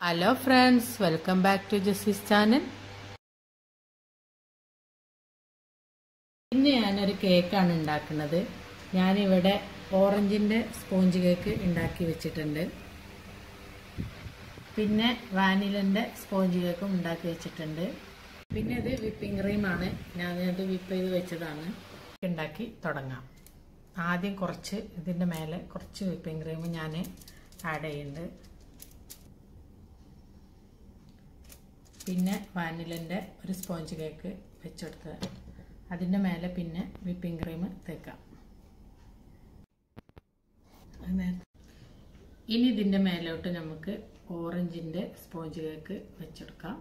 Hello friends, welcome back to Jessi's channel. ഇന്ന് ഞാനൊരു കേക്കാണ് ഉണ്ടാക്കുന്നത്. ഞാനിവിടെ ഓറഞ്ചിന്റെ സ്പോഞ്ച് കേക്ക് ഉണ്ടാക്കി വെച്ചിട്ടുണ്ട്. പിന്നെ വാനിലന്റെ സ്പോഞ്ച് കേക്കും ഉണ്ടാക്കി വെച്ചിട്ടുണ്ട്. പിന്നെ ഇത് വിപ്പിംഗ് ക്രീം ആണ്. ഞാനത് വിപ്പ് ചെയ്ത് വെച്ചതാണ്. ഉണ്ടാക്കി തുടങ്ങാം. ആദ്യം കുറച്ച് ഇതിന്റെ മേലെ കുറച്ച് വിപ്പിംഗ് ക്രീം ഞാൻ ആഡ് ചെയ്യുന്നുണ്ട്. പിന്നെ വാനിലന്റെ ഒരു സ്പോഞ്ച് കേക്ക് വെച്ചെടുത്ത് അതിന്റെ മേലെ പിന്നെ വിപ്പിംഗ് ക്രീം തേക്കാം. ഇനി ഇതിന്റെ മേലോട്ട് നമുക്ക് ഓറഞ്ചിന്റെ സ്പോഞ്ച് കേക്ക് വെച്ചെടുക്കാം.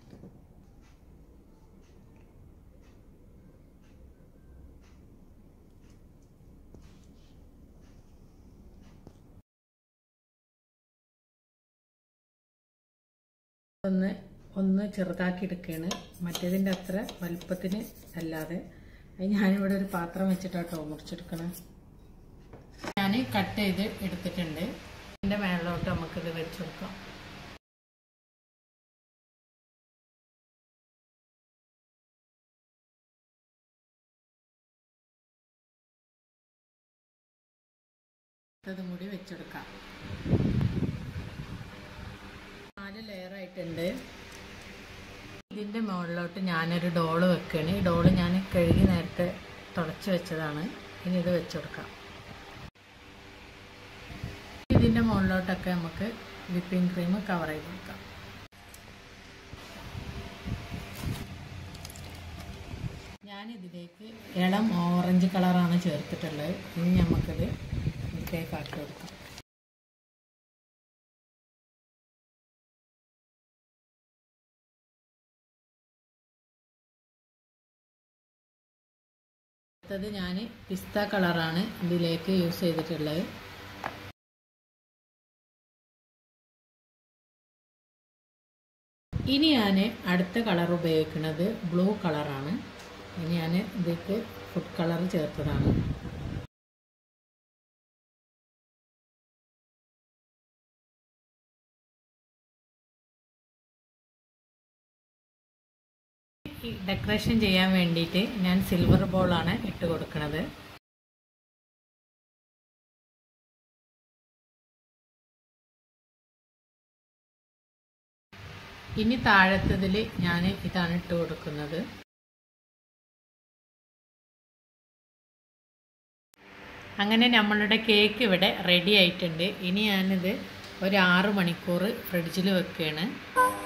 ഒന്ന് ചെറുതാക്കി എടുക്കുകയാണ്. മറ്റേതിൻ്റെ അത്ര വലുപ്പത്തിന് അല്ലാതെ. അത് ഞാനിവിടെ ഒരു പാത്രം വെച്ചിട്ടാട്ടോ മുറിച്ചെടുക്കണം. ഞാൻ കട്ട് ചെയ്ത് എടുത്തിട്ടുണ്ട്. ഇതിൻ്റെ മേളിലോട്ട് നമുക്കിത് വെച്ചെടുക്കാം. അതും കൂടി വെച്ചെടുക്കാം. 4 ലെയർ ആയിട്ടുണ്ട്. ഇതിൻ്റെ മുകളിലോട്ട് ഞാനൊരു ഡോള് വെക്കുകയാണ്. ഈ ഡോള് ഞാൻ കഴുകി നേരത്തെ തുടച്ച് വെച്ചതാണ്. ഇനി ഇത് വെച്ചുകൊടുക്കാം. ഇതിൻ്റെ മുകളിലോട്ടൊക്കെ നമുക്ക് വിപ്പിംഗ് ക്രീം കവർ ചെയ്ത് കൊടുക്കാം. ഞാനിതിലേക്ക് ഇളം ഓറഞ്ച് കളറാണ് ചേർത്തിട്ടുള്ളത്. ഇനി നമുക്കിത് കേക്ക് ആക്കി കൊടുക്കാം. അടുത്തത് ഞാൻ പിസ്ത കളറാണ് ഇതിലേക്ക് യൂസ് ചെയ്തിട്ടുള്ളത്. ഇനി ഞാൻ അടുത്ത കളർ ഉപയോഗിക്കുന്നത് ബ്ലൂ കളറാണ്. ഇനി ഞാൻ ഇതിലേക്ക് ഫുഡ് കളർ ചേർത്തതാണ്. ഡെക്കറേഷൻ ചെയ്യാൻ വേണ്ടിയിട്ട് ഞാൻ സിൽവർ ബോളാണ് ഇട്ട് കൊടുക്കുന്നത്. ഇനി താഴത്തതിൽ ഞാൻ ഇതാണ് ഇട്ട് കൊടുക്കുന്നത്. അങ്ങനെ നമ്മളുടെ കേക്ക് ഇവിടെ റെഡി ആയിട്ടുണ്ട്. ഇനി ഞാനിത് ഒരു 6 മണിക്കൂർ ഫ്രിഡ്ജിൽ വെക്കുകയാണ്.